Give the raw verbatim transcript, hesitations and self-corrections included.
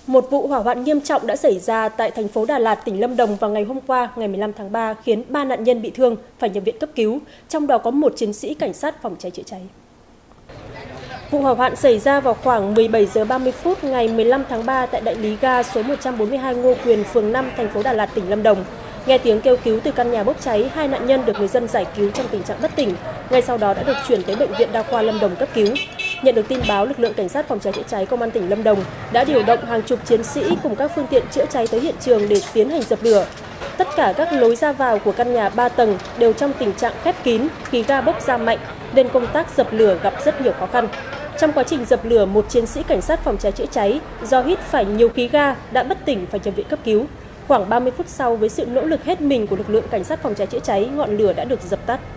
Một vụ hỏa hoạn nghiêm trọng đã xảy ra tại thành phố Đà Lạt, tỉnh Lâm Đồng vào ngày hôm qua, ngày mười lăm tháng ba, khiến ba nạn nhân bị thương phải nhập viện cấp cứu, trong đó có một chiến sĩ cảnh sát phòng cháy chữa cháy. Vụ hỏa hoạn xảy ra vào khoảng mười bảy giờ ba mươi phút ngày mười lăm tháng ba tại đại lý ga số một trăm bốn mươi hai Ngô Quyền, phường năm, thành phố Đà Lạt, tỉnh Lâm Đồng. Nghe tiếng kêu cứu từ căn nhà bốc cháy, hai nạn nhân được người dân giải cứu trong tình trạng bất tỉnh. Ngay sau đó đã được chuyển tới bệnh viện đa khoa Lâm Đồng cấp cứu. Nhận được tin báo, lực lượng cảnh sát phòng cháy chữa cháy công an tỉnh Lâm Đồng đã điều động hàng chục chiến sĩ cùng các phương tiện chữa cháy tới hiện trường để tiến hành dập lửa. Tất cả các lối ra vào của căn nhà ba tầng đều trong tình trạng khép kín, khí ga bốc ra mạnh nên công tác dập lửa gặp rất nhiều khó khăn. Trong quá trình dập lửa, một chiến sĩ cảnh sát phòng cháy chữa cháy do hít phải nhiều khí ga đã bất tỉnh phải nhập viện cấp cứu. Khoảng ba mươi phút sau, với sự nỗ lực hết mình của lực lượng cảnh sát phòng cháy chữa cháy, ngọn lửa đã được dập tắt.